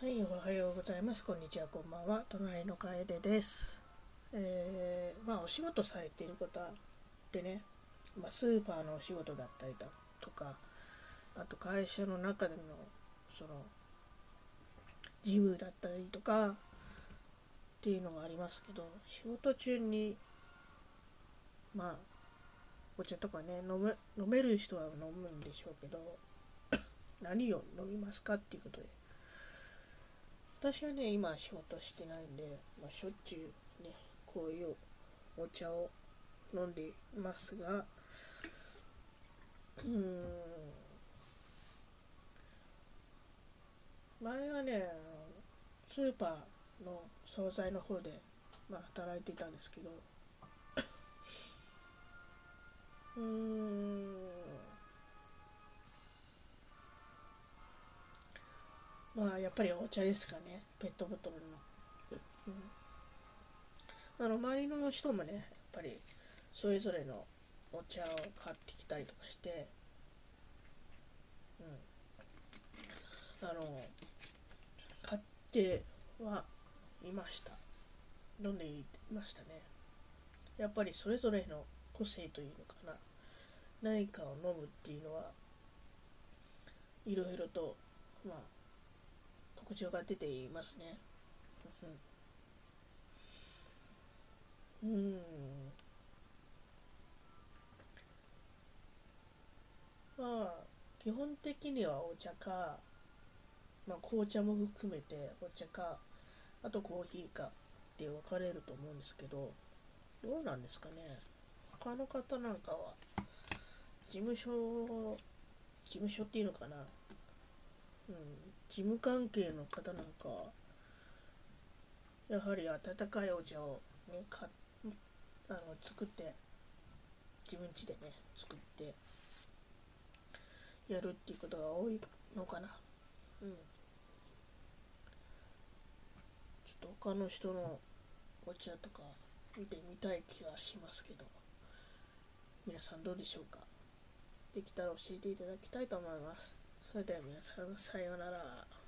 はい、おはようございます。こんにちは、こんばんは。隣の楓です。お仕事されている方でね、スーパーのお仕事だったりだとか、あと会社の中でのその事務だったりとかっていうのがありますけど、仕事中にまあお茶とかね飲める人は飲むんでしょうけど、何を飲みますかっていうことで、私はね今仕事してないんで、しょっちゅうねこういうお茶を飲んでいますが、前はねスーパーの惣菜の方で、働いていたんですけど、うーんやっぱりお茶ですかね、ペットボトルの。周りの人もねやっぱりそれぞれのお茶を買ってきたりとかして、あの買ってはいました。飲んでいましたね。やっぱりそれぞれの個性というのかな、何かを飲むっていうのはいろいろと、まあ、特徴が出ていますね。うん。基本的にはお茶か、紅茶も含めてお茶か、あとコーヒーかって分かれると思うんですけど、どうなんですかね。他の方なんかは事務所事務所っていうのかな、うん、事務関係の方なんかはやはり温かいお茶をね作って、自分家でね作ってやるっていうことが多いのかな。うん。ちょっと他の人のお茶とか見てみたい気がしますけど、皆さんどうでしょうか。できたら教えていただきたいと思います。それでは皆さん、さようなら。